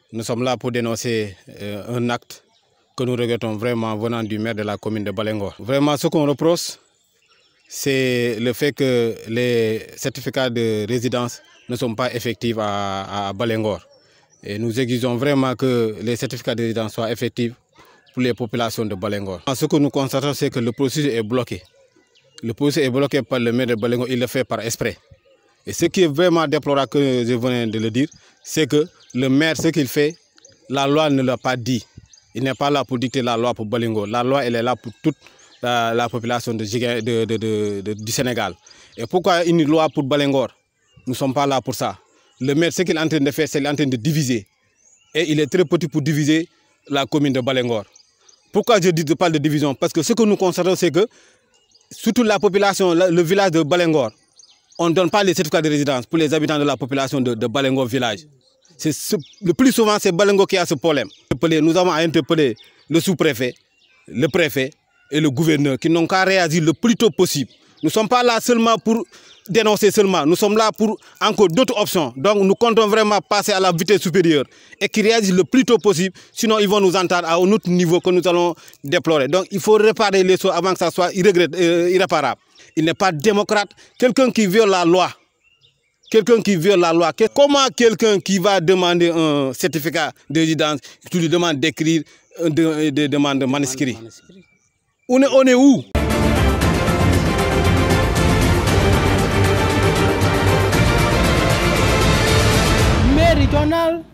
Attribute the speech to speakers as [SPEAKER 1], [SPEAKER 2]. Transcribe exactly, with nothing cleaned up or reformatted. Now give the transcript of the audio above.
[SPEAKER 1] Nous sommes là pour dénoncer euh, un acte que nous regrettons vraiment venant du maire de la commune de Balinghor. Vraiment, ce qu'on reproche, c'est le fait que les certificats de résidence ne sont pas effectifs à, à Balinghor. Et nous exigeons vraiment que les certificats de résidence soient effectifs pour les populations de Balinghor. Ce que nous constatons, c'est que le processus est bloqué. Le processus est bloqué par le maire de Balinghor, il le fait par exprès. Et ce qui est vraiment déplorable, que je venais de le dire, c'est que le maire, ce qu'il fait, la loi ne l'a pas dit. Il n'est pas là pour dicter la loi pour Balinghor. La loi, elle est là pour toute la, la population de, de, de, de, de, du Sénégal. Et pourquoi une loi pour Balinghor? Nous ne sommes pas là pour ça. Le maire, ce qu'il est en train de faire, c'est qu'il est en train de diviser. Et il est très petit pour diviser la commune de Balinghor. Pourquoi je dis de parle de division? Parce que ce que nous constatons, c'est que, surtout la population, le village de Balinghor, on ne donne pas les certificats de résidence pour les habitants de la population de, de Balinghor village. Ce, le plus souvent, c'est Balinghor qui a ce problème. Nous avons interpellé le sous-préfet, le préfet et le gouverneur qui n'ont qu'à réagir le plus tôt possible. Nous ne sommes pas là seulement pour dénoncer seulement, nous sommes là pour encore d'autres options. Donc nous comptons vraiment passer à la vitesse supérieure et qu'ils réagissent le plus tôt possible, sinon ils vont nous entendre à un autre niveau que nous allons déplorer. Donc il faut réparer les choses avant que ça soit euh, irréparable. Il n'est pas démocrate. Quelqu'un qui viole la loi, quelqu'un qui viole la loi, comment quelqu'un qui va demander un certificat de résidence, tu lui demandes d'écrire des de, demandes manuscrites? On est, on est où?
[SPEAKER 2] Méridional